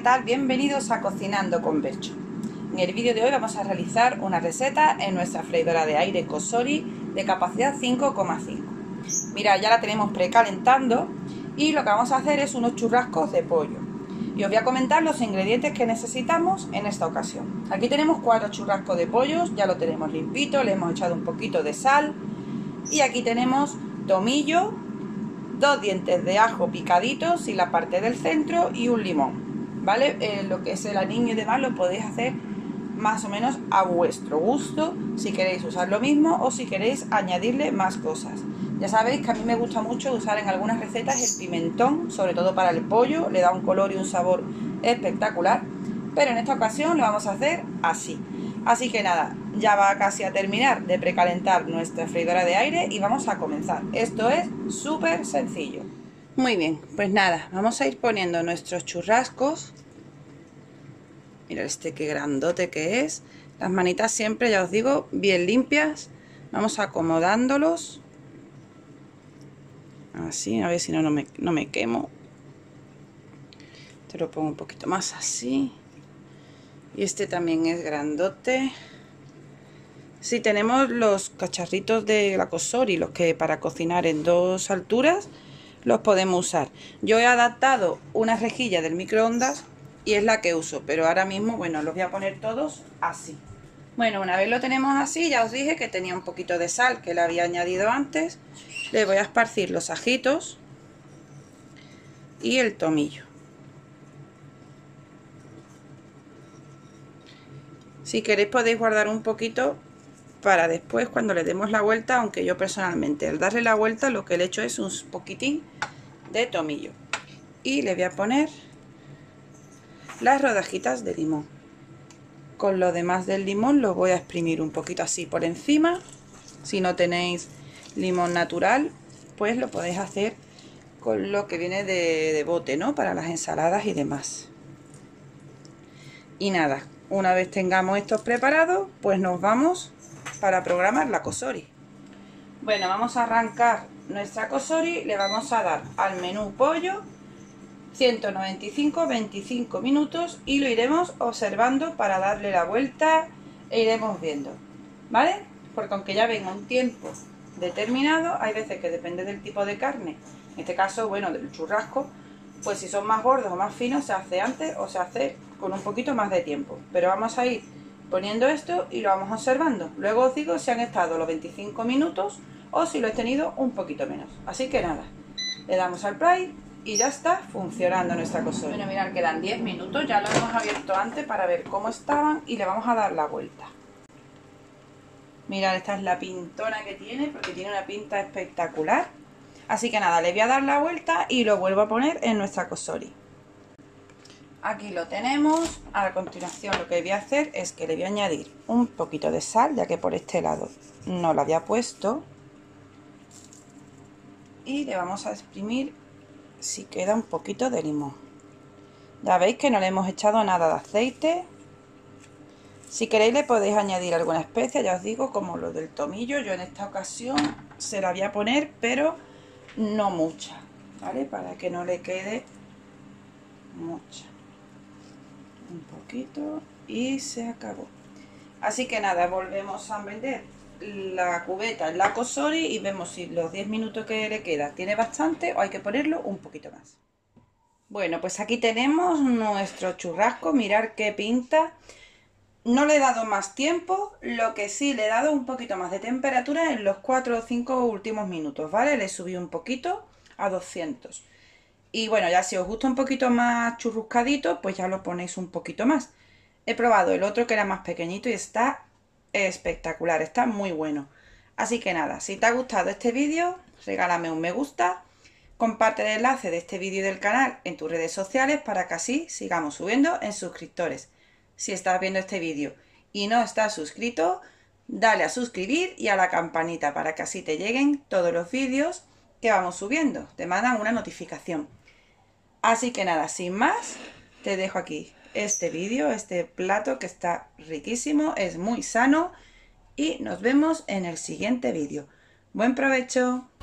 tal? Bienvenidos a Cocinando con Bercho. En el vídeo de hoy vamos a realizar una receta en nuestra freidora de aire Cosori de capacidad 5,5. Mirad, ya la tenemos precalentando y lo que vamos a hacer es unos churrascos de pollo. Y os voy a comentar los ingredientes que necesitamos en esta ocasión. Aquí tenemos 4 churrascos de pollo, ya lo tenemos limpito, le hemos echado un poquito de sal. Y aquí tenemos tomillo, 2 dientes de ajo picaditos y la parte del centro y un limón, ¿vale? Lo que es el aliño y demás lo podéis hacer más o menos a vuestro gusto, si queréis usar lo mismo o si queréis añadirle más cosas. Ya sabéis que a mí me gusta mucho usar en algunas recetas el pimentón, sobre todo para el pollo, le da un color y un sabor espectacular, pero en esta ocasión lo vamos a hacer así. Así que nada, ya va casi a terminar de precalentar nuestra freidora de aire y vamos a comenzar. Esto es súper sencillo. Muy bien, pues nada, vamos a ir poniendo nuestros churrascos. Mirad este qué grandote que es. Las manitas siempre, ya os digo, bien limpias. Vamos acomodándolos. Así, a ver si no me quemo. Te lo pongo un poquito más así. Y este también es grandote. Si tenemos los cacharritos de la Cosori, los que para cocinar en 2 alturas, los podemos usar. Yo he adaptado una rejilla del microondas y es la que uso, pero ahora mismo, bueno, los voy a poner todos así. Bueno, una vez lo tenemos así, ya os dije que tenía un poquito de sal que le había añadido antes. Le voy a esparcir los ajitos y el tomillo. Si queréis podéis guardar un poquito para después cuando le demos la vuelta, aunque yo personalmente al darle la vuelta lo que le he hecho es un poquitín de tomillo. Y le voy a poner las rodajitas de limón. Con lo demás del limón lo voy a exprimir un poquito así por encima. Si no tenéis limón natural, pues lo podéis hacer con lo que viene de bote, ¿no? Para las ensaladas y demás. Y nada, una vez tengamos estos preparados, pues nos vamos para programar la Cosori. Bueno, vamos a arrancar nuestra Cosori, le vamos a dar al menú pollo 195, 25 minutos y lo iremos observando para darle la vuelta e iremos viendo, ¿vale? Porque aunque ya venga un tiempo determinado, hay veces que depende del tipo de carne, en este caso, bueno, del churrasco, pues si son más gordos o más finos se hace antes o se hace con un poquito más de tiempo, pero vamos a ir poniendo esto y lo vamos observando. Luego os digo si han estado los 25 minutos o si lo he tenido un poquito menos. Así que nada, le damos al play y ya está funcionando nuestra Cosori. Bueno, mirad, quedan 10 minutos, ya lo hemos abierto antes para ver cómo estaban y le vamos a dar la vuelta. Mirad, esta es la pintona que tiene, porque tiene una pinta espectacular. Así que nada, le voy a dar la vuelta y lo vuelvo a poner en nuestra Cosori. Aquí lo tenemos. A continuación lo que voy a hacer es que le voy a añadir un poquito de sal, ya que por este lado no la había puesto. Y le vamos a exprimir si queda un poquito de limón. Ya veis que no le hemos echado nada de aceite. Si queréis le podéis añadir alguna especia, ya os digo, como lo del tomillo. Yo en esta ocasión se la voy a poner, pero no mucha, ¿vale? Para que no le quede mucha. Un poquito y se acabó. Así que nada, volvemos a meter la cubeta en la Cosori y vemos si los 10 minutos que le queda tiene bastante o hay que ponerlo un poquito más. Bueno, pues aquí tenemos nuestro churrasco, mirad qué pinta. No le he dado más tiempo, lo que sí le he dado un poquito más de temperatura en los 4 o 5 últimos minutos, ¿vale? Le subí un poquito a 200. Y bueno, ya si os gusta un poquito más churruscadito, pues ya lo ponéis un poquito más. He probado el otro que era más pequeñito y está espectacular, está muy bueno. Así que nada, si te ha gustado este vídeo, regálame un me gusta, comparte el enlace de este vídeo y del canal en tus redes sociales para que así sigamos subiendo en suscriptores. Si estás viendo este vídeo y no estás suscrito, dale a suscribir y a la campanita para que así te lleguen todos los vídeos que vamos subiendo, te mandan una notificación. Así que nada, sin más, te dejo aquí este vídeo, este plato que está riquísimo, es muy sano y nos vemos en el siguiente vídeo. ¡Buen provecho!